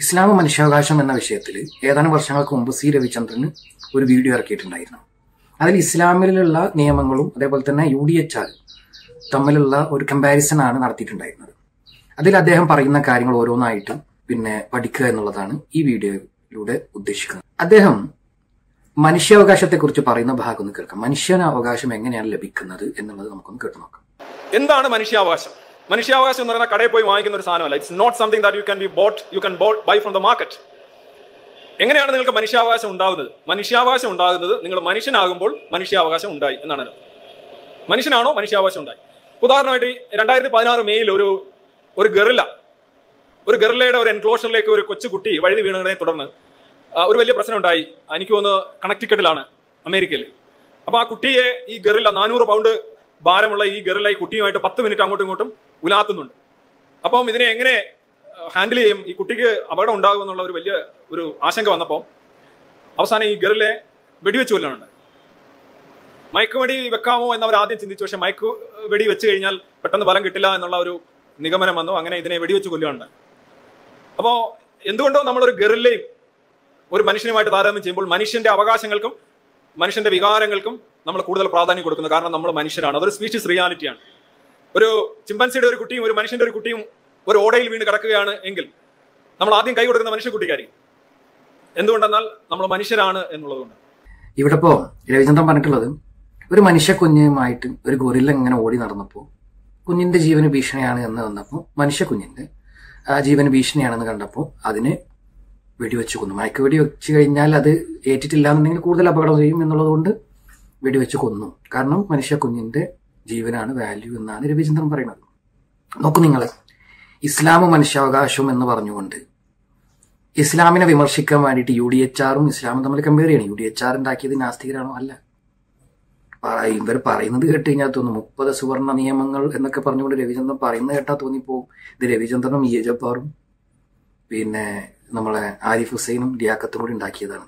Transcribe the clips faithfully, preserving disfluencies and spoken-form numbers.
ഇസ്ലാം മനുഷ്യാവകാശം എന്ന വിഷയത്തിൽ ഏതാനും വർഷങ്ങൾക്ക് മുമ്പ് സി രവിചന്ദ്രൻ ഒരു വീഡിയോ ഇറക്കിയിട്ടുണ്ടായിരുന്നു. അതിൽ ഇസ്ലാമിലുള്ള നിയമങ്ങളും അതേപോലെ തന്നെ യു ഡി എച്ച് ആർ തമ്മിലുള്ള ഒരു കമ്പാരിസൺ ആണ് നടത്തിയിട്ടുണ്ടായിരുന്നത്. അതിൽ അദ്ദേഹം പറയുന്ന കാര്യങ്ങൾ ഓരോന്നായിട്ട് പിന്നെ പഠിക്കുക എന്നുള്ളതാണ് ഈ വീഡിയോയിലൂടെ ഉദ്ദേശിക്കുന്നത്. അദ്ദേഹം മനുഷ്യാവകാശത്തെക്കുറിച്ച് പറയുന്ന ഭാഗം ഒന്ന് കേൾക്കാം. മനുഷ്യാവകാശം എങ്ങനെയാണ് ലഭിക്കുന്നത് എന്നുള്ളത് നമുക്കൊന്ന് കേട്ടു നോക്കാം. എന്താണ് മനുഷ്യാവകാശം? മനുഷ്യാവകാശം എന്ന് പറയുന്ന കടയിൽ പോയി വാങ്ങിക്കുന്ന ഒരു സാധനമല്ല. It's not something that you can be bought you can buy from the market. എങ്ങനെയാണ് നിങ്ങൾക്ക് മനുഷ്യാവകാശം ഉണ്ടാകുന്നത്? മനുഷ്യാവകാശം ഉണ്ടാകുന്നത് നിങ്ങൾ മനുഷ്യനാകുമ്പോൾ മനുഷ്യാവകാശം ഉണ്ടായി എന്നാണ്. മനുഷ്യനാണോ മനുഷ്യാവകാശം ഉണ്ടായി? ഉദാഹരണമായിട്ട് രണ്ടായിരത്തി പതിനാറ് മെയ്യിൽ ഒരു ഒരു ഗറില്ല ഒരു ഗറില്ലയുടെ ഒരു എൻക്ലോഷറിലേക്ക് ഒരു കൊച്ചുകുട്ടി വഴുതി വീണതിനെ തുടർന്ന് ഒരു വലിയ പ്രശ്നം ഉണ്ടായി. എനിക്ക് തോന്നുന്നു കണക്റ്റിക്കറ്റിലാണ്, അമേരിക്കയിൽ. അപ്പൊ ആ കുട്ടിയെ ഈ ഗറില്ല നാനൂറ് പൗണ്ട് ഭാരമുള്ള ഈ ഗറില്ല ഈ കുട്ടിയുമായിട്ട് പത്ത് മിനിറ്റ് അങ്ങോട്ടും ഇങ്ങോട്ടും ഉലാത്തുന്നുണ്ട്. അപ്പം ഇതിനെ എങ്ങനെ ഹാൻഡിൽ ചെയ്യും? ഈ കുട്ടിക്ക് അപകടം ഉണ്ടാകും എന്നുള്ള ഒരു വലിയ ഒരു ആശങ്ക വന്നപ്പോൾ അവസാനം ഈ ഗറിലെ വെടിവെച്ച് കൊല്ലാനുണ്ട്. മയക്കുവെടി വെക്കാമോ എന്നവർ ആദ്യം ചിന്തിച്ചു. പക്ഷെ മയക്കു വെടി വെച്ച് കഴിഞ്ഞാൽ പെട്ടെന്ന് ഫലം കിട്ടില്ല എന്നുള്ള ഒരു നിഗമനം വന്നു. അങ്ങനെ ഇതിനെ വെടിവെച്ച് കൊല്ലുകയുണ്ട്. അപ്പോൾ എന്തുകൊണ്ടോ നമ്മളൊരു ഗറില്ലയും ഒരു മനുഷ്യനുമായിട്ട് താരതമ്യം ചെയ്യുമ്പോൾ മനുഷ്യന്റെ അവകാശങ്ങൾക്കും മനുഷ്യന്റെ വികാരങ്ങൾക്കും നമ്മൾ കൂടുതൽ പ്രാധാന്യം കൊടുക്കുന്നു. കാരണം നമ്മൾ മനുഷ്യരാണ്. അതൊരു സ്പീഷീസ് റിയാലിറ്റിയാണ്. ഒരു ചിമ്പൻസിയുടെ ഒരു കുട്ടിയും ഒരു മനുഷ്യന്റെ ഒരു കുട്ടിയും ഒരു ഓടയിൽ വീണ് കിടക്കുകയാണ് എങ്കിൽ നമ്മൾ ആദ്യം കൈ കൊടുക്കുന്ന മനുഷ്യ കുട്ടിക്കായിരിക്കും. എന്തുകൊണ്ടെന്നാൽ നമ്മൾ മനുഷ്യരാണ് എന്നുള്ളതുകൊണ്ട്. ഇവിടെ ഇപ്പോ രവിചന്ദ്രൻ പറഞ്ഞിട്ടുള്ളത്, ഒരു മനുഷ്യ കുഞ്ഞുമായിട്ട് ഒരു ഗൊറില്ല ഇങ്ങനെ ഓടി നടന്നപ്പോൾ കുഞ്ഞിന്റെ ജീവന് ഭീഷണിയാണ് എന്ന് വന്നപ്പോൾ മനുഷ്യ കുഞ്ഞിന്റെ ആ ജീവന് ഭീഷണിയാണെന്ന് കണ്ടപ്പോൾ അതിന് വെടിവെച്ച് കൊന്നു. മയക്ക് വെടി വെച്ച് കഴിഞ്ഞാൽ അത് ഏറ്റിട്ടില്ല എന്നുണ്ടെങ്കിൽ കൂടുതൽ അപകടം ചെയ്യും എന്നുള്ളത് കൊണ്ട് വെടിവെച്ച് കൊന്നു. കാരണം മനുഷ്യ കുഞ്ഞിന്റെ ജീവനാണ് വാല്യൂ എന്നാണ് രവിചന്ദ്രൻ പറയുന്നത്. നോക്കൂ നിങ്ങൾ, ഇസ്ലാം മനുഷ്യാവകാശം എന്ന് പറഞ്ഞുകൊണ്ട് ഇസ്ലാമിനെ വിമർശിക്കാൻ വേണ്ടിയിട്ട് യു ഡി എച്ച് ആറും ഇസ്ലാമും തമ്മിൽ കമ്പയർ ചെയ്യണം. യു ഡി എച്ച് ആർ ഉണ്ടാക്കിയത് നാസ്തികരാണോ? അല്ല. ഇവർ പറയുന്നത് കേട്ട് കഴിഞ്ഞാൽ തോന്നുന്നു മുപ്പത് സുവർണ നിയമങ്ങൾ എന്നൊക്കെ പറഞ്ഞുകൊണ്ട് രവിചന്ദ്രൻ പറയുന്നത് കേട്ടാൽ തോന്നിപ്പോവും ഇത് രവിചന്ദ്രനും ഇ എ ജബ്ബാറും പിന്നെ നമ്മളെ ആരിഫ് ഹുസൈനും ലിയാഖത്തും കൂടി ഉണ്ടാക്കിയതാണ്.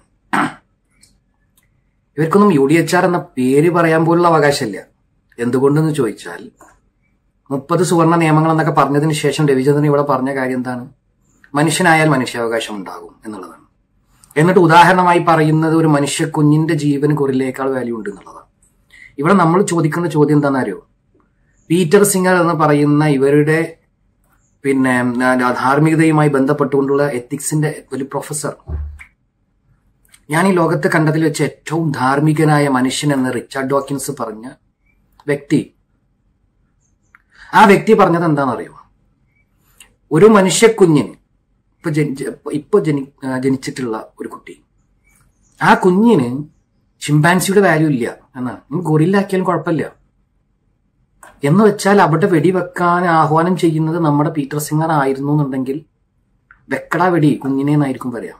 ഇവർക്കൊന്നും യു ഡി എച്ച് ആർ എന്ന പേര് പറയാൻ പോലുള്ള അവകാശമില്ല. എന്തുകൊണ്ടെന്ന് ചോദിച്ചാൽ മുപ്പത് സുവർണ നിയമങ്ങൾ എന്നൊക്കെ പറഞ്ഞതിന് ശേഷം രവിചന്ദ്രൻ ഇവിടെ പറഞ്ഞ കാര്യം എന്താണ്? മനുഷ്യനായാൽ മനുഷ്യാവകാശം ഉണ്ടാകും എന്നുള്ളതാണ്. എന്നിട്ട് ഉദാഹരണമായി പറയുന്നത് ഒരു മനുഷ്യ കുഞ്ഞിന്റെ ജീവന് ഗൊറില്ലയേക്കാൾ വാല്യൂ ഉണ്ട് എന്നുള്ളതാണ്. ഇവിടെ നമ്മൾ ചോദിക്കുന്ന ചോദ്യം എന്താണെന്നറിയോ? പീറ്റർ സിംഗർ എന്ന് പറയുന്ന ഇവരുടെ പിന്നെ ധാർമ്മികതയുമായി ബന്ധപ്പെട്ടുകൊണ്ടുള്ള എത്തിക്സിന്റെ ഒരു പ്രൊഫസർ, ഞാൻ ഈ ലോകത്ത് കണ്ടതിൽ വെച്ച് ഏറ്റവും ധാർമ്മികനായ മനുഷ്യൻ എന്ന് റിച്ചാർഡ് ഡോക്കിൻസ് പറഞ്ഞ വ്യക്തി, ആ വ്യക്തി പറഞ്ഞത് എന്താണെന്നറിയോ? ഒരു മനുഷ്യ കുഞ്ഞിന് ഇപ്പൊ ഇപ്പൊ ജനി ജനിച്ചിട്ടുള്ള ഒരു കുട്ടി, ആ കുഞ്ഞിന് ചിമ്പാൻസിയുടെ വാല്യൂ ഇല്ല എന്നാണ്. ഗൊറില്ലാക്കിയാലും കുഴപ്പമില്ല എന്ന് വെച്ചാൽ അവിടെ വെടിവെക്കാൻ ആഹ്വാനം ചെയ്യുന്നത് നമ്മുടെ പീറ്റർ സിംഗർ ആയിരുന്നു എന്നുണ്ടെങ്കിൽ വെക്കടാ വെടി കുഞ്ഞിനെ എന്നായിരിക്കും പറയാം.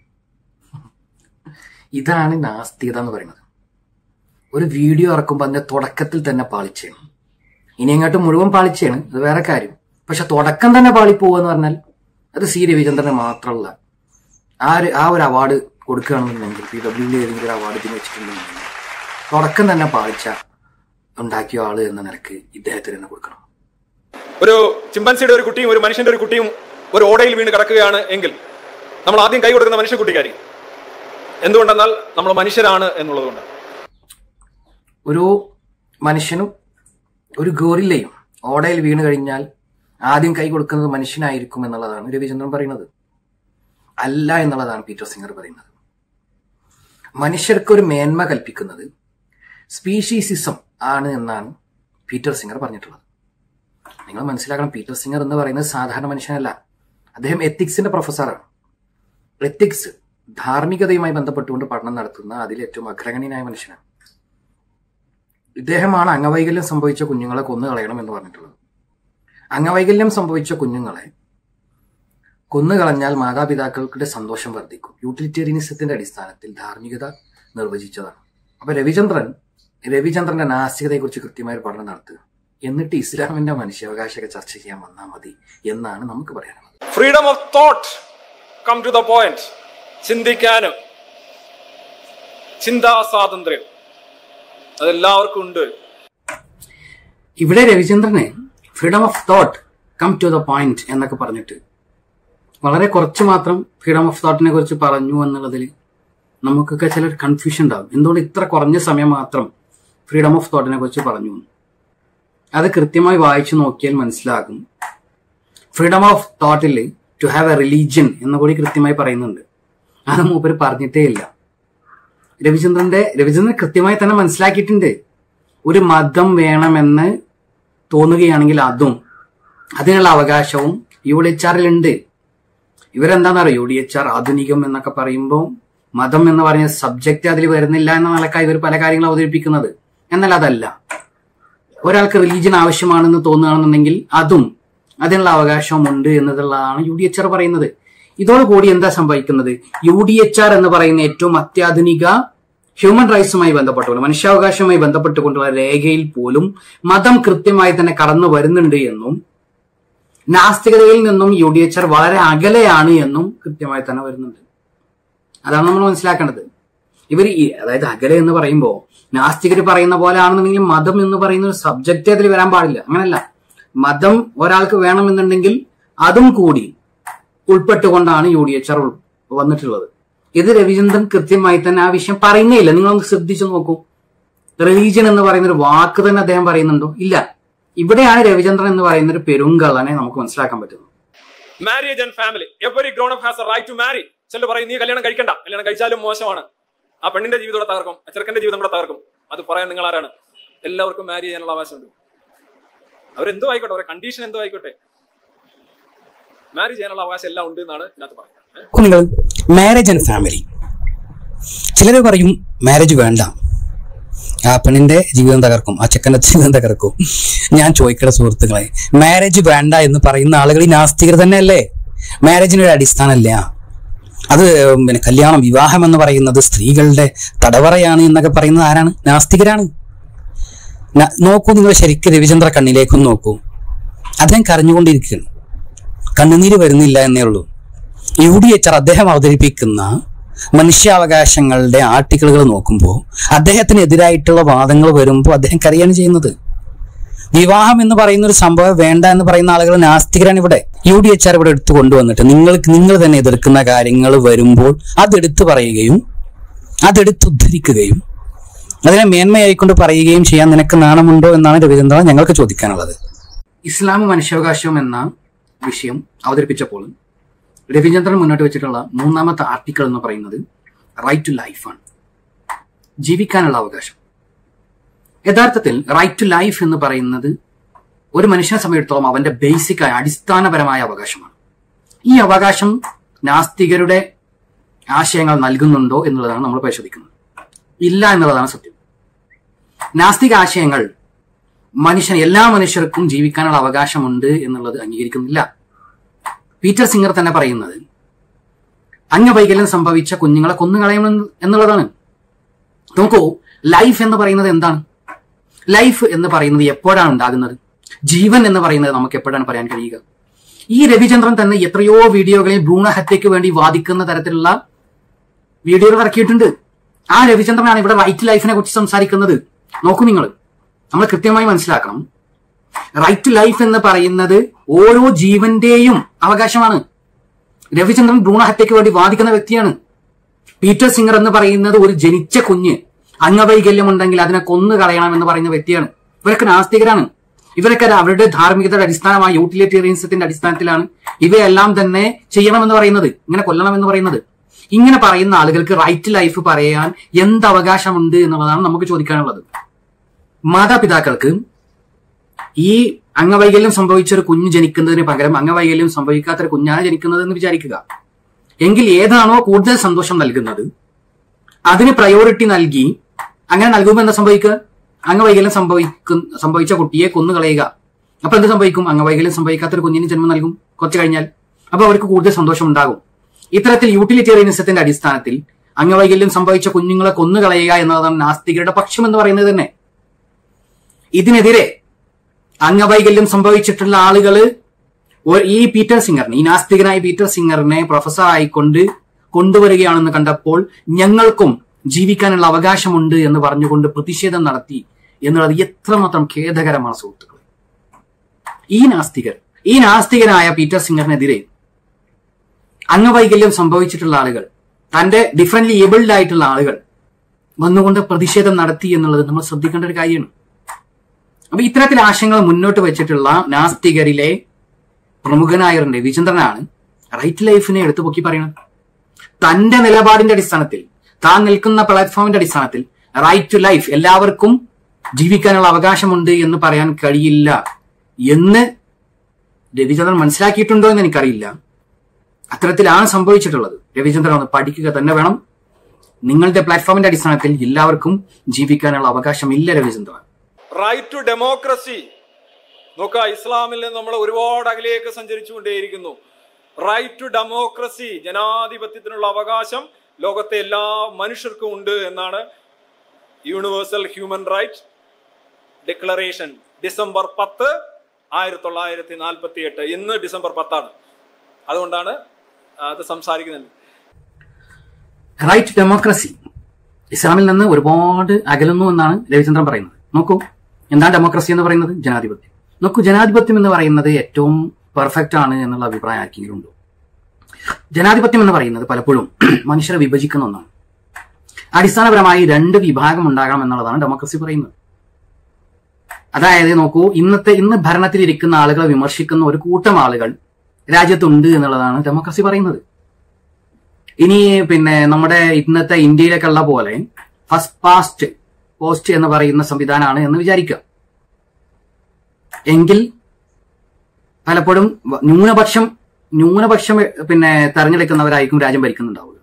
ഇതാണ് നാസ്തികത എന്ന് പറയുന്നത്. ഒരു വീഡിയോ ഇറക്കുമ്പോൾ അതിന്റെ തുടക്കത്തിൽ തന്നെ പാളിച്ചാണ്. ഇനി അങ്ങോട്ട് മുഴുവൻ പാളിച്ചാണ്, അത് വേറെ കാര്യം. പക്ഷെ തുടക്കം തന്നെ പാളിപ്പോവുക എന്ന് പറഞ്ഞാൽ അത് സി രവിചന്ദ്രന് മാത്രമല്ല. ആ ആ ഒരു അവാർഡ് കൊടുക്കുകയാണെന്നുണ്ടെങ്കിൽ പി ഡബ്ല്യു ഏതെങ്കിലും ഒരു അവാർഡ് ഇതിന് വെച്ചിട്ടുണ്ടെങ്കിൽ തുടക്കം തന്നെ പാളിച്ച ഉണ്ടാക്കിയ ആള് എന്ന നിലക്ക് ഇദ്ദേഹത്തിന് തന്നെ കൊടുക്കണം. ഒരു ചിമ്പൻസിയുടെ ഒരു കുട്ടിയും ഒരു മനുഷ്യന്റെ ഒരു കുട്ടിയും ഒരു ഓടയിൽ വീണ് കിടക്കുകയാണ് എങ്കിൽ നമ്മൾ ആദ്യം കൈ കൊടുക്കുന്ന മനുഷ്യ കുട്ടിക്കായിരിക്കും. എന്തുകൊണ്ടെന്നാൽ നമ്മൾ മനുഷ്യരാണ് എന്നുള്ളതുകൊണ്ട്. ഒരു മനുഷ്യനും ഒരു ഗോറില്ലയും ഓടയിൽ വീണ് കഴിഞ്ഞാൽ ആദ്യം കൈ കൊടുക്കുന്നത് മനുഷ്യനായിരിക്കും എന്നുള്ളതാണ് രവിചന്ദ്രൻ പറയുന്നത്. അല്ല എന്നുള്ളതാണ് പീറ്റർ സിംഗർ പറയുന്നത്. മനുഷ്യർക്ക് ഒരു മേന്മ കൽപ്പിക്കുന്നത് സ്പീഷീസിസം ആണ് എന്നാണ് പീറ്റർ സിംഗർ പറഞ്ഞിട്ടുള്ളത്. നിങ്ങൾ മനസ്സിലാക്കണം, പീറ്റർ സിംഗർ എന്ന് പറയുന്നത് സാധാരണ മനുഷ്യനല്ല. അദ്ദേഹം എത്തിക്സിന്റെ പ്രൊഫസറാണ്. എത്തിക്സ് ധാർമ്മികതയുമായി ബന്ധപ്പെട്ടുകൊണ്ട് പഠനം നടത്തുന്ന അതിൽ ഏറ്റവും അഗ്രഗണ്യനായ മനുഷ്യനാണ്. ഇദ്ദേഹമാണ് അംഗവൈകല്യം സംഭവിച്ച കുഞ്ഞുങ്ങളെ കൊന്നു കളയണം എന്ന് പറഞ്ഞിട്ടുള്ളത്. അംഗവൈകല്യം സംഭവിച്ച കുഞ്ഞുങ്ങളെ കൊന്നുകളഞ്ഞാൽ മാതാപിതാക്കളുടെ സന്തോഷം വർദ്ധിക്കും. യൂട്ടിലിറ്റേറിയനിസത്തിന്റെ അടിസ്ഥാനത്തിൽ ധാർമ്മികത നിർവചിച്ചതാണ്. അപ്പൊ രവിചന്ദ്രൻ രവിചന്ദ്രന്റെ നാസ്തികതയെ കുറിച്ച് കൃത്യമായ ഒരു പഠനം നടത്തുക, എന്നിട്ട് ഇസ്ലാമിന്റെ മനുഷ്യാവകാശമൊക്കെ ചർച്ച ചെയ്യാൻ വന്നാൽ മതി എന്നാണ് നമുക്ക് പറയാനുള്ളത്. Freedom of thought come to the point. ചിന്തിക്കാനും ചിന്താ സ്വാതന്ത്ര്യം അതെല്ലാവർക്കും ഉണ്ട്. ഇവിടെ രവിചന്ദ്രന് freedom of thought come to the point എന്നൊക്കെ പറഞ്ഞിട്ട് വളരെ കുറച്ച് മാത്രം ഫ്രീഡം ഓഫ് തോട്ടിനെ കുറിച്ച് പറഞ്ഞു എന്നുള്ളതിൽ നമുക്കൊക്കെ ചില കൺഫ്യൂഷൻ ഉണ്ടാകും. എന്തുകൊണ്ട് ഇത്ര കുറഞ്ഞ സമയം മാത്രം ഫ്രീഡം ഓഫ് തോട്ടിനെ കുറിച്ച് പറഞ്ഞു? അത് കൃത്യമായി വായിച്ചു നോക്കിയാൽ മനസ്സിലാകും. ഫ്രീഡം ഓഫ് തോട്ടിൽ ടു ഹാവ് എ റിലീജിയൻ എന്ന് കൂടി കൃത്യമായി പറയുന്നുണ്ട്. അത് മൂപ്പര് പറഞ്ഞിട്ടേ ഇല്ല. രവിചന്ദ്രന്റെ രവിചന്ദ്രൻ കൃത്യമായി തന്നെ മനസ്സിലാക്കിയിട്ടുണ്ട്. ഒരു മതം വേണമെന്ന് തോന്നുകയാണെങ്കിൽ അതും അതിനുള്ള അവകാശവും യു ഡി എച്ച് ആറിലുണ്ട്. ഇവരെന്താണെന്നറിയോ, യു ഡി എച്ച് ആർ ആധുനികം എന്നൊക്കെ പറയുമ്പോൾ മതം എന്ന് പറഞ്ഞ സബ്ജക്റ്റ് അതിൽ വരുന്നില്ല എന്ന നിലക്കാണ് ഇവർ പല കാര്യങ്ങളും അവതരിപ്പിക്കുന്നത്. എന്നാൽ അതല്ല, ഒരാൾക്ക് റിലീജിയൻ ആവശ്യമാണെന്ന് തോന്നുകയാണെന്നുണ്ടെങ്കിൽ അതും അതിനുള്ള അവകാശവും ഉണ്ട് എന്നതുള്ളതാണ് യു ഡി എച്ച് ആർ പറയുന്നത്. ഇതോടുകൂടി എന്താ സംഭവിക്കുന്നത്? യു ഡി എച്ച് ആർ എന്ന് പറയുന്ന ഏറ്റവും അത്യാധുനിക ഹ്യൂമൻ റൈറ്റ്സുമായി ബന്ധപ്പെട്ടുകൊണ്ട് മനുഷ്യാവകാശവുമായി ബന്ധപ്പെട്ടുകൊണ്ടുള്ള രേഖയിൽ പോലും മതം കൃത്യമായി തന്നെ കടന്നു വരുന്നുണ്ട് എന്നും നാസ്തികതയിൽ നിന്നും യു ഡി എച്ച് ആർ വളരെ അകലെയാണ് എന്നും കൃത്യമായി തന്നെ വരുന്നുണ്ട്. അതാണ് നമ്മൾ മനസ്സിലാക്കേണ്ടത്. ഇവർ ഈ അതായത് അകലെ എന്ന് പറയുമ്പോൾ നാസ്തികർ പറയുന്ന പോലെ ആണെന്നുണ്ടെങ്കിൽ മതം എന്ന് പറയുന്ന ഒരു സബ്ജക്റ്റ് അതിൽ വരാൻ പാടില്ല. അങ്ങനല്ല, മതം ഒരാൾക്ക് വേണമെന്നുണ്ടെങ്കിൽ അതും കൂടി ഉൾപ്പെട്ടുകൊണ്ടാണ് യു ഡി എച്ച് ആർ വന്നിട്ടുള്ളത്. ഇത് രവിചന്ദ്രൻ കൃത്യമായി തന്നെ ആ വിഷയം പറയുന്നേ ഇല്ല. നിങ്ങളൊന്ന് ശ്രദ്ധിച്ചു നോക്കൂ. റിലീജിയൻ എന്ന് പറയുന്ന ഒരു വാക്ക് തന്നെ അദ്ദേഹം പറയുന്നുണ്ടോ? ഇല്ല. ഇവിടെയാണ് രവിചന്ദ്രൻ എന്ന് പറയുന്ന ഒരു പെരുങ്കള്ളനെ നമുക്ക് മനസ്സിലാക്കാൻ പറ്റുന്നത്. Marriage and family, every grown up has a right to marry. ചിലർ പറയും നീ കല്യാണം കഴിക്കണ്ട, കല്യാണം കഴിച്ചാലും മോശമാണ്, ആ പെണ്ണിന്റെ ജീവിതം കൂടെ തകർക്കും, ആ ചെറുക്കന്റെ ജീവിതം കൂടെ തകർക്കും. അത് പറയാൻ നിങ്ങൾ ആരാണ്? എല്ലാവർക്കും മാരി ചെയ്യാനുള്ള അവകാശമുണ്ട്. അവരെന്തോ ആയിക്കോട്ടെ, അവരുടെ കണ്ടീഷൻ എന്തോ ആയിക്കോട്ടെ, മാരി ചെയ്യാനുള്ള അവകാശം എല്ലാം ഉണ്ട് എന്നാണ് ഇതിനകത്ത് പറയുന്നത്. നിങ്ങൾ മാരേജ് ആൻഡ് ഫാമിലി, ചിലർ പറയും മാരേജ് വേണ്ട, ആ പെണ്ണിന്റെ ജീവിതം തകർക്കും, ആ ചെക്കന്റെ ജീവിതം തകർക്കും. ഞാൻ ചോദിക്കട്ടെ സുഹൃത്തുക്കളെ, മാരേജ് വേണ്ട എന്ന് പറയുന്ന ആളുകൾ ഈ നാസ്തികർ തന്നെയല്ലേ? മാരേജിന് ഒരു അടിസ്ഥാനമില്ല. അത് പിന്നെ കല്യാണം, വിവാഹം എന്ന് പറയുന്നത് സ്ത്രീകളുടെ തടവറയാണ് എന്നൊക്കെ പറയുന്നത് ആരാണ്? നാസ്തികരാണ്. നോക്കൂ, നിങ്ങൾ ശരിക്കും രവിചന്ദ്ര കണ്ണിലേക്കും നോക്കൂ. അദ്ദേഹം കരഞ്ഞുകൊണ്ടിരിക്കുകയാണ്, കണ്ണുനീര് വരുന്നില്ല എന്നേ ഉള്ളൂ. യു ഡി എച്ച് ആർ അദ്ദേഹം അവതരിപ്പിക്കുന്ന മനുഷ്യാവകാശങ്ങളുടെ ആർട്ടിക്കിളുകൾ നോക്കുമ്പോൾ അദ്ദേഹത്തിനെതിരായിട്ടുള്ള വാദങ്ങൾ വരുമ്പോൾ അദ്ദേഹം കരയാണ് ചെയ്യുന്നത്. വിവാഹം എന്ന് പറയുന്ന ഒരു സംഭവം വേണ്ട എന്ന് പറയുന്ന ആളുകൾ നാസ്തികരാണ്. ഇവിടെ യു ഡി എച്ച് ആർ ഇവിടെ എടുത്തു കൊണ്ടുവന്നിട്ട് നിങ്ങൾക്ക് നിങ്ങൾ തന്നെ എതിർക്കുന്ന കാര്യങ്ങൾ വരുമ്പോൾ അതെടുത്തു പറയുകയും അതെടുത്ത് ഉദ്ധരിക്കുകയും അതിനെ മേന്മയായിക്കൊണ്ട് പറയുകയും ചെയ്യാൻ നിനക്ക് നാണമുണ്ടോ എന്നാണ് രവിചന്ദ്രൻ ഞങ്ങൾക്ക് ചോദിക്കാനുള്ളത്. ഇസ്ലാം മനുഷ്യാവകാശം എന്ന വിഷയം അവതരിപ്പിച്ചപ്പോൾ രവിചന്ദ്രൻ മുന്നോട്ട് വെച്ചിട്ടുള്ള മൂന്നാമത്തെ ആർട്ടിക്കിൾ എന്ന് പറയുന്നത് റൈറ്റ് ടു ലൈഫാണ്, ജീവിക്കാനുള്ള അവകാശം. യഥാർത്ഥത്തിൽ റൈറ്റ് ടു ലൈഫ് എന്ന് പറയുന്നത് ഒരു മനുഷ്യനെ സംബന്ധിച്ചിടത്തോളം അവന്റെ ബേസിക്കായ അടിസ്ഥാനപരമായ അവകാശമാണ്. ഈ അവകാശം നാസ്തികരുടെ ആശയങ്ങൾ നൽകുന്നുണ്ടോ എന്നുള്ളതാണ് നമ്മൾ പരിശോധിക്കുന്നത്. ഇല്ല എന്നുള്ളതാണ് സത്യം. നാസ്തിക ആശയങ്ങൾ മനുഷ്യൻ എല്ലാ മനുഷ്യർക്കും ജീവിക്കാനുള്ള അവകാശമുണ്ട് എന്നുള്ളത് അംഗീകരിക്കുന്നില്ല. പീറ്റർ സിംഗർ തന്നെ പറയുന്നത് അംഗവൈകല്യം സംഭവിച്ച കുഞ്ഞുങ്ങളെ കൊന്നുകളയണം എന്നുള്ളതാണ്. നോക്കൂ, ലൈഫ് എന്ന് പറയുന്നത് എന്താണ്? ലൈഫ് എന്ന് പറയുന്നത് എപ്പോഴാണ് ഉണ്ടാകുന്നത്? ജീവൻ എന്ന് പറയുന്നത് നമുക്ക് എപ്പോഴാണ് പറയാൻ കഴിയുക? ഈ രവിചന്ദ്രൻ തന്നെ എത്രയോ വീഡിയോകളിൽ ഭ്രൂണഹത്യക്ക് വേണ്ടി വാദിക്കുന്ന തരത്തിലുള്ള വീഡിയോകൾ ഇറക്കിയിട്ടുണ്ട്. ആ രവിചന്ദ്രനാണ് ഇവിടെ റൈറ്റ് ലൈഫിനെ കുറിച്ച് സംസാരിക്കുന്നത്. നോക്കൂ, നിങ്ങൾ നമ്മൾ കൃത്യമായി മനസ്സിലാക്കണം. റൈറ്റ് ടു ലൈഫ് എന്ന് പറയുന്നത് ഓരോ ജീവന്റെയും അവകാശമാണ്. രവിചന്ദ്രൻ ഭ്രൂണഹത്യക്ക് വേണ്ടി വാദിക്കുന്ന വ്യക്തിയാണ്. പീറ്റർ സിംഗർ എന്ന് പറയുന്നത് ഒരു ജനിച്ച കുഞ്ഞ് അംഗവൈകല്യം ഉണ്ടെങ്കിൽ അതിനെ കൊന്നു കളയണം എന്ന് പറയുന്ന വ്യക്തിയാണ്. ഇവരൊക്കെ നാസ്തികരാണ്. ഇവരൊക്കെ അവരുടെ ധാർമ്മികതയുടെ അടിസ്ഥാനമായ യൂട്ടിലിറ്റേറിയനിസത്തിന്റെ അടിസ്ഥാനത്തിലാണ് ഇവയെല്ലാം തന്നെ ചെയ്യണമെന്ന് പറയുന്നത്, ഇങ്ങനെ കൊല്ലണം എന്ന് പറയുന്നത്. ഇങ്ങനെ പറയുന്ന ആളുകൾക്ക് റൈറ്റ് ലൈഫ് പറയാൻ എന്ത് അവകാശമുണ്ട് എന്നുള്ളതാണ് നമുക്ക് ചോദിക്കാനുള്ളത്. മാതാപിതാക്കൾക്ക് ഈ അംഗവൈകല്യം സംഭവിച്ച ഒരു കുഞ്ഞ് ജനിക്കുന്നതിന് പകരം അംഗവൈകല്യം സംഭവിക്കാത്തൊരു കുഞ്ഞാണ് ജനിക്കുന്നത് എന്ന് വിചാരിക്കുക. എങ്കിൽ ഏതാണോ കൂടുതൽ സന്തോഷം നൽകുന്നത് അതിന് പ്രയോറിറ്റി നൽകി അങ്ങനെ നൽകുമ്പോൾ എന്താ സംഭവിക്കുക? അംഗവൈകല്യം സംഭവിക്കും സംഭവിച്ച കുട്ടിയെ കൊന്നുകളയുക. അപ്പൊ എന്ത് സംഭവിക്കും? അംഗവൈകല്യം സംഭവിക്കാത്തൊരു കുഞ്ഞിന് ജന്മം നൽകും കുറച്ചു കഴിഞ്ഞാൽ. അപ്പൊ അവർക്ക് കൂടുതൽ സന്തോഷം ഉണ്ടാകും. ഇത്തരത്തിൽ യൂട്ടിലിറ്റേറിയനിസത്തിന്റെ അടിസ്ഥാനത്തിൽ അംഗവൈകല്യം സംഭവിച്ച കുഞ്ഞുങ്ങളെ കൊന്നുകളയുക എന്നതാണ് നാസ്തികരുടെ പക്ഷം എന്ന് പറയുന്നത് തന്നെ. ഇതിനെതിരെ അംഗവൈകല്യം സംഭവിച്ചിട്ടുള്ള ആളുകള് ഈ പീറ്റർ സിംഗറിനെ, ഈ നാസ്തികനായ പീറ്റർ സിംഗറിനെ പ്രൊഫസർ ആയിക്കൊണ്ട് കൊണ്ടുവരികയാണെന്ന് കണ്ടപ്പോൾ ഞങ്ങൾക്കും ജീവിക്കാനുള്ള അവകാശമുണ്ട് എന്ന് പറഞ്ഞുകൊണ്ട് പ്രതിഷേധം നടത്തി എന്നുള്ളത് എത്രമാത്രം ഖേദകരമാണ് സുഹൃത്തുക്കളെ. ഈ നാസ്തികർ ഈ നാസ്തികനായ പീറ്റർ സിംഗറിനെതിരെ അംഗവൈകല്യം സംഭവിച്ചിട്ടുള്ള ആളുകൾ, തന്റെ ഡിഫറെന്റ്ലി ഏബിൾഡ് ആയിട്ടുള്ള ആളുകൾ വന്നുകൊണ്ട് പ്രതിഷേധം നടത്തി എന്നുള്ളത് നമ്മൾ ശ്രദ്ധിക്കേണ്ട ഒരു കാര്യമാണ്. അപ്പൊ ഇത്തരത്തിൽ ആശയങ്ങൾ മുന്നോട്ട് വെച്ചിട്ടുള്ള നാസ്തികരിലെ പ്രമുഖനായ രവിചന്ദ്രനാണ് റൈറ്റ് ലൈഫിനെ എടുത്തു പൊക്കി പറയുന്നത്. തന്റെ നിലപാടിന്റെ അടിസ്ഥാനത്തിൽ, താൻ നിൽക്കുന്ന പ്ലാറ്റ്ഫോമിന്റെ അടിസ്ഥാനത്തിൽ റൈറ്റ് ടു ലൈഫ്, എല്ലാവർക്കും ജീവിക്കാനുള്ള അവകാശമുണ്ട് എന്ന് പറയാൻ കഴിയില്ല എന്ന് രവിചന്ദ്രൻ മനസ്സിലാക്കിയിട്ടുണ്ടോ എന്ന് എനിക്കറിയില്ല. അത്തരത്തിലാണ് സംഭവിച്ചിട്ടുള്ളത്. രവിചന്ദ്രൻ ഒന്ന് പഠിക്കുക തന്നെ വേണം. നിങ്ങളുടെ പ്ലാറ്റ്ഫോമിന്റെ അടിസ്ഥാനത്തിൽ എല്ലാവർക്കും ജീവിക്കാനുള്ള അവകാശമില്ല രവിചന്ദ്രൻ. റൈറ്റ് ടു ഡെമോക്രസി നോക്കുക, ഇസ്ലാമിൽ നിന്ന് നമ്മൾ ഒരുപാട് അകലേക്ക് സഞ്ചരിച്ചുകൊണ്ടേയിരിക്കുന്നു. റൈറ്റ് ടു ഡെമോക്രസി, ജനാധിപത്യത്തിനുള്ള അവകാശം ലോകത്തെ എല്ലാ മനുഷ്യർക്കും ഉണ്ട് എന്നാണ് universal human right declaration December പത്ത് ആയിരത്തി തൊള്ളായിരത്തി നാൽപ്പത്തി എട്ട് ഇന്ന് ഡിസംബർ പത്താണ്. അതുകൊണ്ടാണ് അത് സംസാരിക്കുന്നത്. റൈറ്റ് ഡെമോക്രസി ഇസ്ലാമിൽ നിന്ന് ഒരുപാട് അകലുന്നു എന്നാണ് രവിചന്ദ്രൻ പറയുന്നത്. നോക്കൂ, എന്താണ് ഡെമോക്രസി എന്ന് പറയുന്നത്? ജനാധിപത്യം. നോക്കൂ, ജനാധിപത്യം എന്ന് പറയുന്നത് ഏറ്റവും പെർഫെക്റ്റ് ആണ് എന്നുള്ള അഭിപ്രായം ആർക്കെങ്കിലും ഉണ്ടോ? ജനാധിപത്യം എന്ന് പറയുന്നത് പലപ്പോഴും മനുഷ്യരെ വിഭജിക്കുന്ന ഒന്നാണ്. അടിസ്ഥാനപരമായി രണ്ട് വിഭാഗം ഉണ്ടാകണം എന്നുള്ളതാണ് ഡെമോക്രസി പറയുന്നത്. അതായത് നോക്കൂ, ഇന്നത്തെ ഇന്ന് ഭരണത്തിലിരിക്കുന്ന ആളുകളെ വിമർശിക്കുന്ന ഒരു കൂട്ടം ആളുകൾ രാജ്യത്തുണ്ട് എന്നുള്ളതാണ് ഡെമോക്രസി പറയുന്നത്. ഇനി പിന്നെ നമ്മുടെ ഇന്നത്തെ ഇന്ത്യയിലേക്കുള്ള പോലെ ഫസ്റ്റ് പാസ്റ്റ് പോസ്റ്റ് എന്ന് പറയുന്ന സംവിധാനമാണ് എന്ന് വിചാരിക്കുക. എങ്കിൽ പലപ്പോഴും ന്യൂനപക്ഷം ന്യൂനപക്ഷം പിന്നെ തെരഞ്ഞെടുക്കുന്നവരായിരിക്കും രാജ്യം ഭരിക്കുന്നുണ്ടാവുക.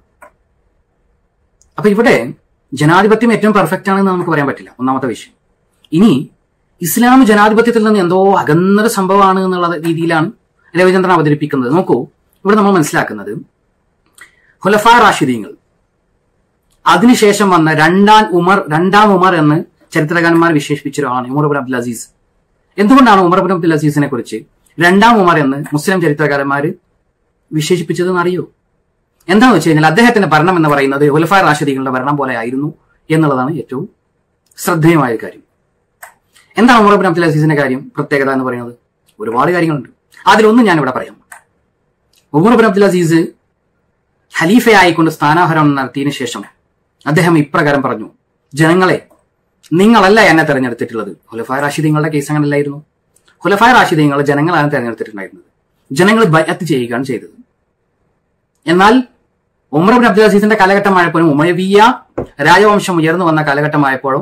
അപ്പൊ ഇവിടെ ജനാധിപത്യം ഏറ്റവും പെർഫെക്റ്റ് ആണെന്ന് നമുക്ക് പറയാൻ പറ്റില്ല, ഒന്നാമത്തെ വിഷയം. ഇനി ഇസ്ലാം ജനാധിപത്യത്തിൽ നിന്ന് എന്തോ അകന്നൊരു സംഭവമാണ് എന്നുള്ള രീതിയിലാണ് രവിചന്ദ്രൻ അവതരിപ്പിക്കുന്നത്. നോക്കൂ, ഇവിടെ നമ്മൾ മനസ്സിലാക്കുന്നത് ഖുലഫാ റാഷിദീങ്ങൾ, അതിനുശേഷം വന്ന രണ്ടാം ഉമർ രണ്ടാം ഉമർ എന്ന് ചരിത്രകാരന്മാർ വിശേഷിപ്പിച്ച ഒരാളാണ് ഉമർ ഇബ്നു അബ്ദുൽ അസീസ്. എന്തുകൊണ്ടാണ് ഉമർ ഇബ്നു അബ്ദുൽ അസീസിനെ കുറിച്ച് രണ്ടാം ഉമർ എന്ന് മുസ്ലിം ചരിത്രകാരന്മാര് വിശേഷിപ്പിച്ചതെന്ന് അറിയോ? എന്താണെന്ന് വെച്ച് കഴിഞ്ഞാൽ അദ്ദേഹത്തിന്റെ ഭരണം എന്ന് പറയുന്നത് ഖുലഫാ റാഷിദീങ്ങളുടെ ഭരണം പോലെ ആയിരുന്നു എന്നുള്ളതാണ് ഏറ്റവും ശ്രദ്ധേയമായ കാര്യം. എന്താണ് ഉമർ ഇബ്നു അബ്ദുൽ അസീസിന്റെ കാര്യം പ്രത്യേകത എന്ന് പറയുന്നത്? ഒരുപാട് കാര്യങ്ങളുണ്ട്. അതിലൊന്നും ഞാനിവിടെ പറയാം. ഉമർ ഇബ്നു അബ്ദുൽ അസീസ് ഖലീഫയായിക്കൊണ്ട് സ്ഥാനാരോഹണം നടത്തിയതിനു ശേഷം അദ്ദേഹം ഇപ്രകാരം പറഞ്ഞു: ജനങ്ങളെ, നിങ്ങളല്ല എന്നെ തെരഞ്ഞെടുത്തിട്ടുള്ളത്. ഖുലഫാ റാഷിദീങ്ങളുടെ കേസ് അങ്ങനെയല്ലായിരുന്നു. ഖുലഫാ റാഷിദീങ്ങൾ ജനങ്ങളാണ് തെരഞ്ഞെടുത്തിട്ടുണ്ടായിരുന്നത്. ജനങ്ങൾ ബൈഅത്ത് ചെയ്യുകയാണ് ചെയ്തത്. എന്നാൽ ഉമർ ഇബ്നു അബ്ദുൽ അസീസിന്റെ കാലഘട്ടമായപ്പോഴും ഉമയ്യയ്യ രാജവംശം ഉയർന്നു വന്ന കാലഘട്ടമായപ്പോഴും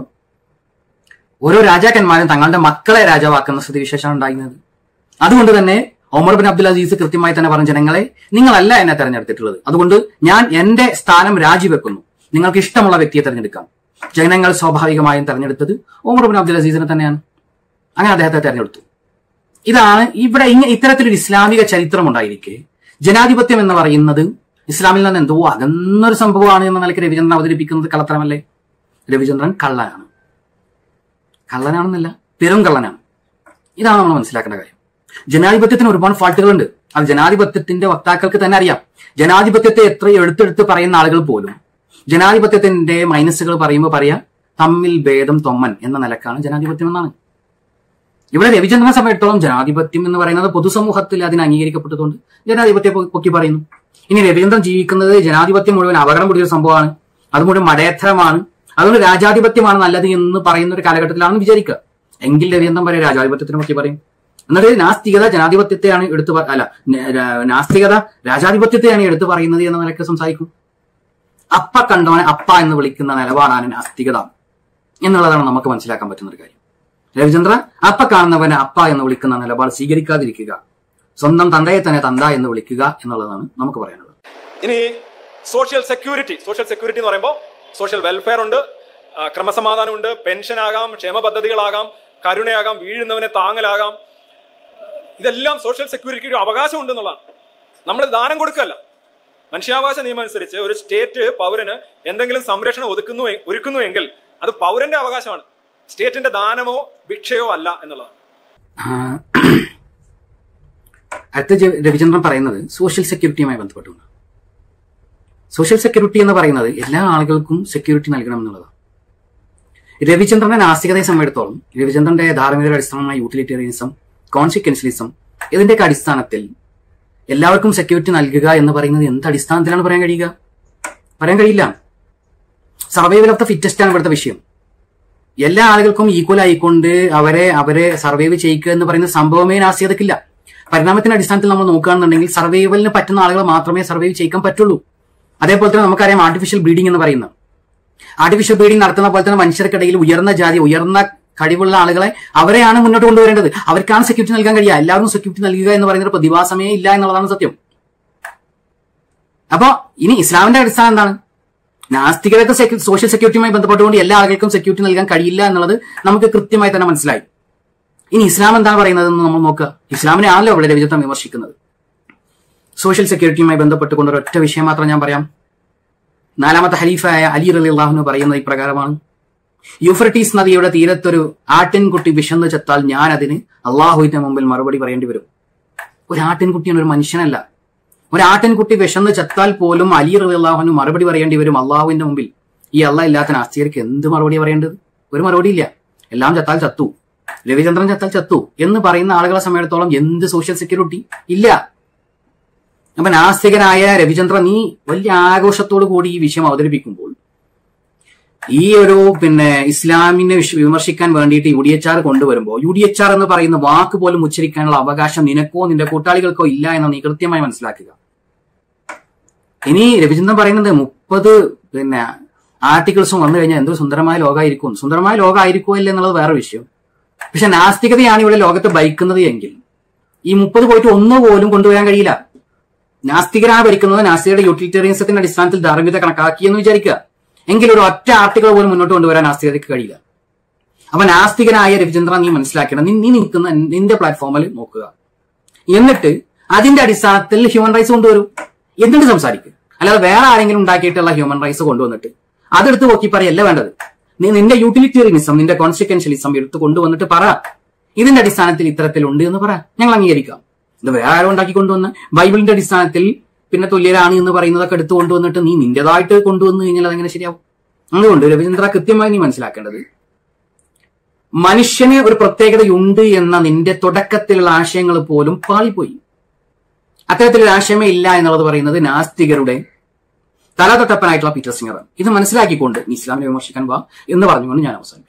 ഓരോ രാജാക്കന്മാരും തങ്ങളുടെ മക്കളെ രാജാവാക്കുന്ന സ്ഥിതിവിശേഷമാണ് ഉണ്ടായിരുന്നത്. അതുകൊണ്ട് തന്നെ ഉമർ ഇബ്നു അബ്ദുൽ അസീസ് കൃത്യമായി തന്നെ പറഞ്ഞു: ജനങ്ങളെ, നിങ്ങളല്ല എന്നെ തെരഞ്ഞെടുത്തിട്ടുള്ളത്. അതുകൊണ്ട് ഞാൻ എന്റെ സ്ഥാനം രാജിവെക്കുന്നു. നിങ്ങൾക്ക് ഇഷ്ടമുള്ള വ്യക്തിയെ തെരഞ്ഞെടുക്കാം. ജനങ്ങൾ സ്വാഭാവികമായും തെരഞ്ഞെടുത്തത് ഉമർ ഇബ്നു അബ്ദുൽ അസീസിനെ തന്നെയാണ്. അങ്ങനെ അദ്ദേഹത്തെ തെരഞ്ഞെടുത്തു. ഇതാണ് ഇവിടെ ഇങ്ങനെ ഇത്തരത്തിലൊരു ഇസ്ലാമിക ചരിത്രം ഉണ്ടായിരിക്കെ ജനാധിപത്യം എന്ന് പറയുന്നത് ഇസ്ലാമിൽ നിന്ന് എന്തോ അകന്നൊരു സംഭവമാണ് എന്ന നിലയ്ക്ക് രവിചന്ദ്രൻ അവതരിപ്പിക്കുന്നത് കള്ളത്തരമല്ലേ? രവിചന്ദ്രൻ കള്ളനാണ്. കള്ളനാണെന്നല്ല, പെരും കള്ളനാണ്. ഇതാണ് നമ്മൾ മനസ്സിലാക്കേണ്ട കാര്യം. ജനാധിപത്യത്തിന് ഒരുപാട് ഫാൾട്ടുകളുണ്ട്. അത് ജനാധിപത്യത്തിന്റെ വക്താക്കൾക്ക് തന്നെ അറിയാം. ജനാധിപത്യത്തെ എത്ര എടുത്തെടുത്ത് പറയുന്ന ആളുകൾ പോലും ജനാധിപത്യത്തിന്റെ മൈനസുകൾ പറയുമ്പോൾ പറയാ തമ്മിൽ ഭേദം തൊമ്മൻ എന്ന നിലക്കാണ് ജനാധിപത്യം എന്നാണ്. ഇവിടെ രവിചന്ദ്രനെ സമയത്തോളം ജനാധിപത്യം എന്ന് പറയുന്നത് പൊതുസമൂഹത്തിൽ അതിന് അംഗീകരിക്കപ്പെട്ടതുകൊണ്ട് ജനാധിപത്യം പൊക്കി പറയുന്നു. ഇനി രവീന്ദ്രൻ ജീവിക്കുന്നത് ജനാധിപത്യം മുഴുവൻ അപകടം പിടിച്ച സംഭവമാണ്, അത് മുഴുവൻ മടയത്തരമാണ്, അതുകൊണ്ട് രാജാധിപത്യമാണ് നല്ലത് എന്ന് പറയുന്ന ഒരു കാലഘട്ടത്തിലാണെന്ന് വിചാരിക്കുക. എങ്കിൽ രവീന്ദ്രൻ പറയും രാജാധിപത്യത്തിനെ പറ്റി പറയും. എന്നിട്ട് നാസ്തികത ജനാധിപത്യത്തെയാണ് എടുത്തു അല്ല നാസ്തികത രാജാധിപത്യത്തെയാണ് എടുത്തു പറയുന്നത് എന്ന നിലയ്ക്ക് സംസാരിക്കും. അപ്പ കണ്ടവനെ അപ്പ എന്ന് വിളിക്കുന്ന നിലപാടാണ് നാസ്തികത എന്നുള്ളതാണ് നമുക്ക് മനസ്സിലാക്കാൻ പറ്റുന്ന ഒരു കാര്യം. രവിചന്ദ്ര അപ്പ കാണുന്നവനെ അപ്പ എന്ന് വിളിക്കുന്ന നിലപാട് സ്വീകരിക്കാതിരിക്കുക, സ്വന്തം തന്തയെ തന്നെ തന്ത എന്ന് വിളിക്കുക എന്നുള്ളതാണ് നമുക്ക് പറയാനുള്ളത്. ഇനി സോഷ്യൽ സെക്യൂരിറ്റി സോഷ്യൽ സെക്യൂരിറ്റി എന്ന് പറയുമ്പോൾ സോഷ്യൽ വെൽഫെയർ ഉണ്ട്, ക്രമസമാധാനം ഉണ്ട്, പെൻഷൻ ആകാം, ക്ഷേമ പദ്ധതികളാകാം, കരുണയാകാം, വീഴുന്നവനെ താങ്ങലാകാം. ഇതെല്ലാം സോഷ്യൽ സെക്യൂരിറ്റിക്ക് ഒരു അവകാശം ഉണ്ട് എന്നുള്ളതാണ്. നമ്മൾ ദാനം കൊടുക്കല്ല. മനുഷ്യാവകാശ നിയമം അനുസരിച്ച് ഒരു സ്റ്റേറ്റ് പൗരന് എന്തെങ്കിലും സംരക്ഷണം ഒതുക്കുന്നു ഒരുക്കുന്നുവെങ്കിൽ അത് പൗരന്റെ അവകാശമാണ്, സ്റ്റേറ്റിന്റെ ദാനമോ ഭിക്ഷയോ അല്ല എന്നുള്ളതാണ്. അടുത്ത രവിചന്ദ്രൻ പറയുന്നത് സോഷ്യൽ സെക്യൂരിറ്റിയുമായി ബന്ധപ്പെട്ടുകൊണ്ട്. സോഷ്യൽ സെക്യൂരിറ്റി എന്ന് പറയുന്നത് എല്ലാ ആളുകൾക്കും സെക്യൂരിറ്റി നൽകണം എന്നുള്ളതാണ്. രവിചന്ദ്രന്റെ നാസ്തികതയെ സംബന്ധിച്ചിടത്തോളം രവിചന്ദ്രന്റെ ധാർമ്മികതയുടെ അടിസ്ഥാനമായ യൂട്ടിലിറ്റേറിയനിസം, കോൺസിക്വൻഷ്യലിസം ഇതിന്റെയൊക്കെ അടിസ്ഥാനത്തിൽ എല്ലാവർക്കും സെക്യൂരിറ്റി നൽകുക എന്ന് പറയുന്നത് എന്ത് അടിസ്ഥാനത്തിലാണ് പറയാൻ കഴിയുക? പറയാൻ കഴിയില്ല. സർവൈവൽ ഓഫ് ദ ഫിറ്റസ്റ്റ് ആണ് ഇവിടുത്തെ വിഷയം. എല്ലാ ആളുകൾക്കും ഈക്വൽ ആയിക്കൊണ്ട് അവരെ അവരെ സർവൈവ് ചെയ്യിക്കുക എന്ന് പറയുന്ന സംഭവമേ നാസ്തികതയ്ക്കില്ല. പരിണാമത്തിന്റെ അടിസ്ഥാനത്തിൽ നമ്മൾ നോക്കുകയാണെന്നുണ്ടെങ്കിൽ സർവൈവലിന് പറ്റുന്ന ആളുകൾ മാത്രമേ സർവൈവ് ചെയ്യിക്കാൻ പറ്റുള്ളൂ. അതേപോലെ തന്നെ നമുക്കറിയാം ആർട്ടിഫിഷ്യൽ ബ്രീഡിംഗ് എന്ന് പറയുന്നത്. ആർട്ടിഫിഷ്യൽ ബ്രീഡിംഗ് നടത്തുന്ന പോലെ തന്നെ മനുഷ്യർക്കിടയിൽ ഉയർന്ന ജാതി ഉയർന്ന കഴിവുള്ള ആളുകളെ അവരെയാണ് മുന്നോട്ട് കൊണ്ടുവരേണ്ടത്. അവർക്കാണ് സെക്യൂരിറ്റി നൽകാൻ കഴിയുക. എല്ലാവർക്കും സെക്യൂരിറ്റി നൽകുക എന്ന് പറയുന്ന പ്രതിഭാസമേ ഇല്ല എന്നുള്ളതാണ് സത്യം. അപ്പൊ ഇനി ഇസ്ലാമിന്റെ അടിസ്ഥാനം എന്താണ്? നാസ്തികതയുടെ സോഷ്യൽ സെക്യൂരിറ്റിയുമായി ബന്ധപ്പെട്ടുകൊണ്ട് എല്ലാ ആളുകൾക്കും സെക്യൂരിറ്റി നൽകാൻ കഴിയില്ല എന്നുള്ളത് നമുക്ക് കൃത്യമായി തന്നെ മനസ്സിലായി. ഇനി ഇസ്ലാം എന്താണ് പറയുന്നതെന്ന് നമ്മൾ നോക്കുക. ഇസ്ലാമിനെ ആണല്ലോ ഇവിടെ രവിചന്ദ്രൻ വിമർശിക്കുന്നത്. സോഷ്യൽ സെക്യൂരിറ്റിയുമായി ബന്ധപ്പെട്ടുകൊണ്ട് ഒരൊറ്റ വിഷയം മാത്രം ഞാൻ പറയാം. നാലാമത്തെ ഖലീഫയായ അലി റളിയല്ലാഹു അൻഹു പറയുന്നത് ഇപ്രകാരമാണ്: യൂഫ്രട്ടീസ് നദിയുടെ തീരത്തൊരു ആട്ടിൻകുട്ടി വിശന്ന് ചത്താൽ ഞാൻ അതിന് അള്ളാഹുവിന്റെ മുമ്പിൽ മറുപടി പറയേണ്ടി വരും. ഒരു ആട്ടിൻകുട്ടിയാണ്, ഒരു മനുഷ്യനല്ല. ഒരു ആട്ടിൻകുട്ടി വിശന്ന് ചത്താൽ പോലും അലി റളിയല്ലാഹു അൻഹു മറുപടി പറയേണ്ടി വരും അള്ളാഹുവിന്റെ മുമ്പിൽ. ഈ അള്ളാഹ് ഇല്ലാത്ത നാസ്തികർക്ക് എന്ത് മറുപടി പറയേണ്ടത്? ഒരു മറുപടി ഇല്ല. എല്ലാം ചത്താൽ ചത്തു, രവിചന്ദ്രൻ ചത്താൽ ചത്തു എന്ന് പറയുന്ന ആളുകളെ സംബന്ധിച്ചിടത്തോളം എന്ത് സോഷ്യൽ സെക്യൂരിറ്റി ഇല്ല. അപ്പൊ നാസ്തികനായ രവിചന്ദ്രൻ നീ വലിയ ആഘോഷത്തോടു കൂടി ഈ വിഷയം അവതരിപ്പിക്കുമ്പോൾ ഈ ഒരു പിന്നെ ഇസ്ലാമിനെ വിമർശിക്കാൻ വേണ്ടിയിട്ട് യു ഡി എച്ച് ആർ കൊണ്ടുവരുമ്പോൾ യു ഡി എച്ച് ആർ എന്ന് പറയുന്ന വാക്ക് പോലും ഉച്ചരിക്കാനുള്ള അവകാശം നിനക്കോ നിന്റെ കൂട്ടാളികൾക്കോ ഇല്ല എന്ന് നീ കൃത്യമായി മനസ്സിലാക്കുക. ഇനി രവിചന്ദ്രൻ പറയുന്നത് മുപ്പത് പിന്നെ ആർട്ടിക്കിൾസും വന്നു കഴിഞ്ഞാൽ എന്തൊരു സുന്ദരമായ ലോകമായിരിക്കും. സുന്ദരമായ ലോകമായിരിക്കുമോ ഇല്ല എന്നുള്ളത് വേറെ വിഷയം. പക്ഷെ നാസ്തികതയാണ് ഇവിടെ ലോകത്ത് ഭരിക്കുന്നത് എങ്കിൽ ഈ മുപ്പത് പോയിട്ട് ഒന്നുപോലും കൊണ്ടുവരാൻ കഴിയില്ല. നാസ്തികരാണ് ഭരിക്കുന്നത്. നാസ്തികരുടെ യൂട്ടിലിറ്റേറിയൻസത്തിന്റെ അടിസ്ഥാനത്തിൽ ധാർമ്മികത കണക്കാക്കിയെന്ന് വിചാരിക്കുക. എങ്കിൽ ഒരു ഒറ്റ ആർട്ടിക്കിൾ പോലും മുന്നോട്ട് കൊണ്ടുവരാൻ നാസ്തികതയ്ക്ക് കഴിയില്ല. അപ്പൊ നാസ്തികനായ രവിചന്ദ്രൻ നീ മനസ്സിലാക്കണം, നീ നീ നിൽക്കുന്ന നിന്റെ പ്ലാറ്റ്ഫോമിൽ നോക്കുക. എന്നിട്ട് അതിന്റെ അടിസ്ഥാനത്തിൽ ഹ്യൂമൻ റൈറ്റ്സ് കൊണ്ടുവരൂ. എന്നിട്ട് സംസാരിക്കുക. അല്ലാതെ വേറെ ആരെങ്കിലും ഉണ്ടാക്കിയിട്ടുള്ള ഹ്യൂമൻ റൈറ്റ്സ് കൊണ്ടുവന്നിട്ട് അതെടുത്ത് നോക്കി പറയല്ല വേണ്ടത്. നീ നിന്റെ യൂട്ടിലിറ്റേറിയനിസം, നിന്റെ കോൺസിക്വൻഷ്യലിസം എടുത്ത് കൊണ്ടുവന്നിട്ട് പറ ഇതിന്റെ അടിസ്ഥാനത്തിൽ ഇത്തരത്തിലുണ്ട് എന്ന് പറ, ഞങ്ങൾ അംഗീകരിക്കാം. ഇത് വേറെ ആരും ഉണ്ടാക്കി കൊണ്ടുവന്ന് ബൈബിളിന്റെ അടിസ്ഥാനത്തിൽ പിന്നെ തുല്യരാണ് എന്ന് പറയുന്നതൊക്കെ എടുത്തു കൊണ്ടുവന്നിട്ട് നീ നിന്റേതായിട്ട് കൊണ്ടുവന്നു കഴിഞ്ഞാൽ അതെങ്ങനെ ശരിയാവും? അതുകൊണ്ട് രവിചന്ദ്ര കൃത്യമായി നീ മനസ്സിലാക്കേണ്ടത് മനുഷ്യന് ഒരു പ്രത്യേകതയുണ്ട് എന്ന നിന്റെ തുടക്കത്തിലുള്ള ആശയങ്ങൾ പോലും പാളിപ്പോയി. അത്തരത്തിലൊരു ആശയമേ ഇല്ല എന്നുള്ളത് പറയുന്നത് നാസ്തികരുടെ തലതൊട്ടപ്പനായിട്ടുള്ള പീറ്റർ സിംഗറാണ്. ഇത് മനസ്സിലാക്കിക്കൊണ്ട് ഇസ്ലാമിനെ വിമർശിക്കാൻ വാ എന്ന് പറഞ്ഞുകൊണ്ട് ഞാൻ അവസാനിക്കും.